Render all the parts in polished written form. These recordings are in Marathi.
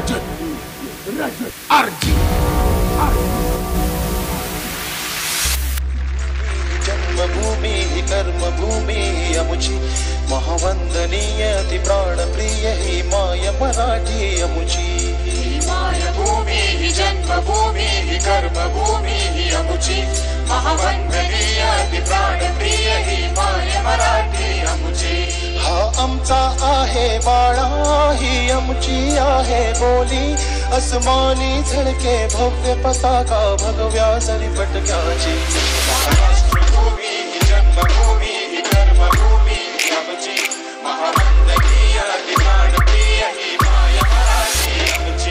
रजत रजत आरजी जन्मभूमी ही कर्मभूमी ही अमुची महावंदनीय ती प्राणप्रिय ही माय मराठी अमुची मायभूमी ही जन्मभूमी ही कर्मभूमी ही अमुची महावंदनीय ती प्राणप्रिय ही माय मराठी अमुची हा आमचा आहे बाळा ही आमची आहे बोली अस्मानी झळके भव्य पताका भगव्या सरीपटक्याची महाराष्ट्रभूमी ही जन्मभूमी ही कर्मभूमी ही आमची महावंदनीय ती प्राणप्रिय ही माय मराठी आमची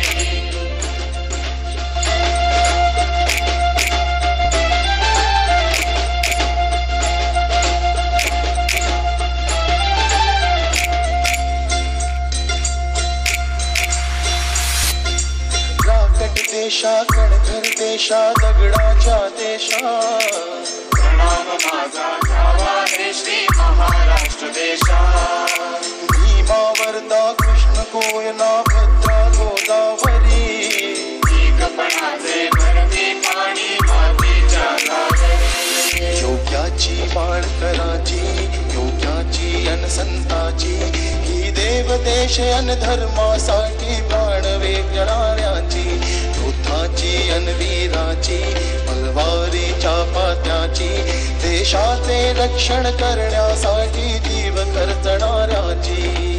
देशा कणघर देशा दगडाच्या देशा प्रणाम माझा घ्यावा हे श्री महाराष्ट्र देशा भीमा वर्धा कृष्ण कोयना भद्रा गोदावरी एकपणाचे भरते पाणी मातीच्या गागरी योग्याची बाळ कराची योग्याची अन संताची ही देव देश अन धर्मासाठी प्राण वेगणाऱ्याची योद्धाची अन वीराची तलवारीच्या पात्याची देशाचे रक्षण करण्यासाठी जीव खर्चणाऱ्याची